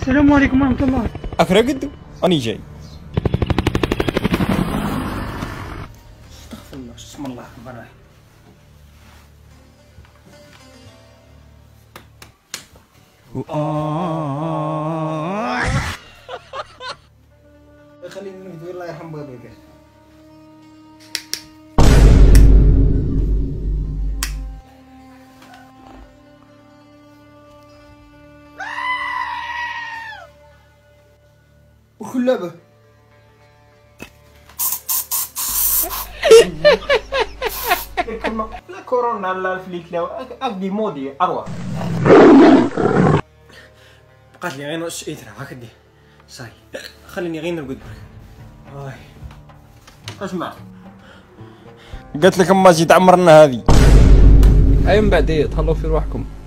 السلام عليكم ورحمة الله. راقد أني جاي. استغفر الله، بسم الله الرحمن الرحيم. خليني نهدي الله يرحم بابك. وخلابه لا كورونا لا الفليك لا أقضي مودي أروع. بقات لي غير نص إيترا هكذا صاي. خليني غير نرقد برك. اسمع قلت لك اما زيد عمرنا هذه. اي من بعد تهلاو في روحكم.